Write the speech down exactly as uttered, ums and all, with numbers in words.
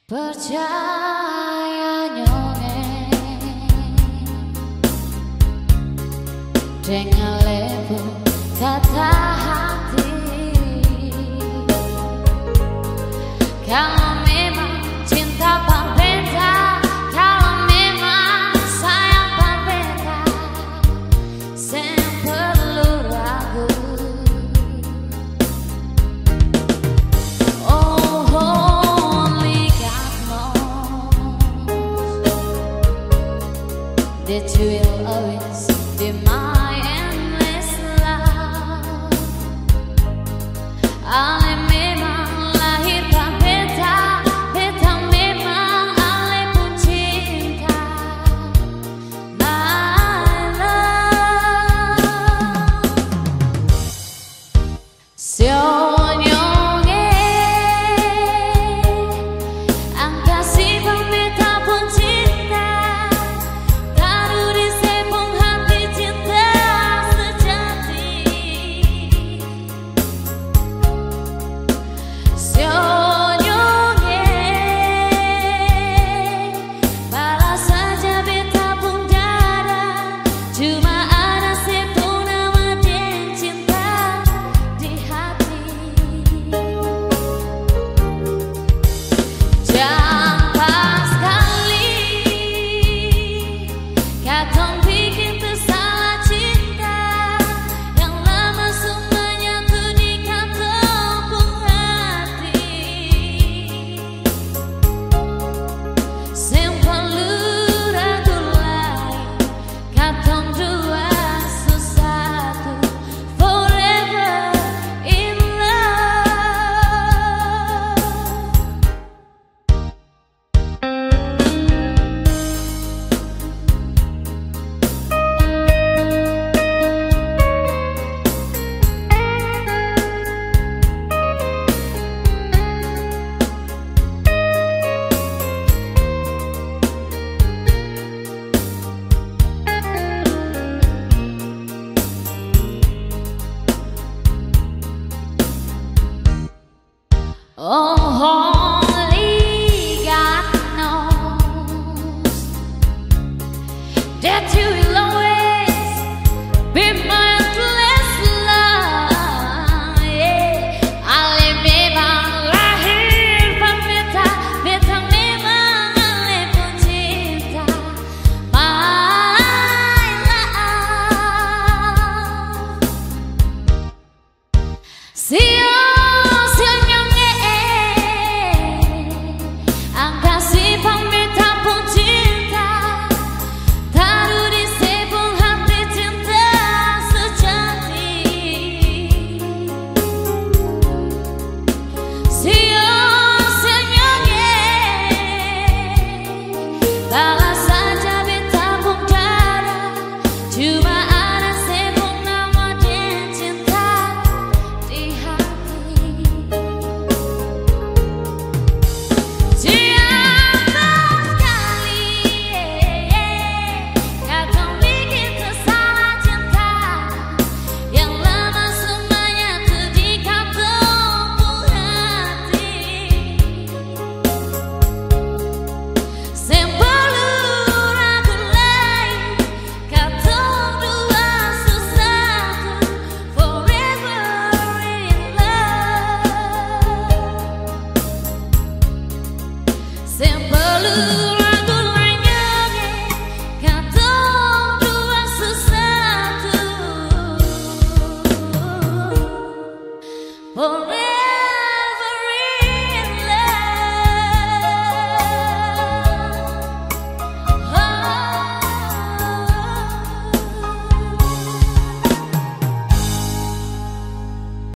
Percaya nyonge dengan lebu kata hati. Kalau memang cinta berbeda, kalau memang sayang berbeda, saya perlu ragu. Oh, only God knows that you will always be my endless love. Ale memang lahir berbeda, beda memang ale pun cinta. My love, seonyongnya ang kasih berbeda pun cinta. Taruh di sepung hati cinta sejati. Seonyongnya balas saja beta pun dada. Cuma ada sepung nama dan cinta di hati. Jangan sekali katong bikin tersalah cinta. Yang lama semuanya tuh di kantong pun hati. Sem perlu ragu lagi, katong dua sesatu, forever in love. Oh, only God knows that you will always be my endless love. Yeah. Ale memang lahir berbeda, beda memang ale pun cinta. My love, see ang kasih berbeda pun cinta. Taruh di sepung hati cinta sejati. Senyum-senyumnya balas saja beta pun dada. Cuma ada sepung nama dan cinta di hati. Sem perlu